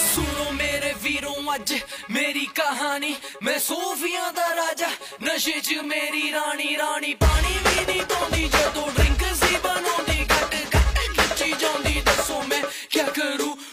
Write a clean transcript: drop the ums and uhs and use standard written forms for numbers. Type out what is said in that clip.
सुनो मेरे वीरों अज मेरी कहानी, मैं सूफियां दा राजा नशे च मेरी रानी। रानी पानी भी नहीं पौंदी जदों ड्रिंक सी बनौंदी, घट घट खिच्ची जांदी, दसो मैं क्या करूं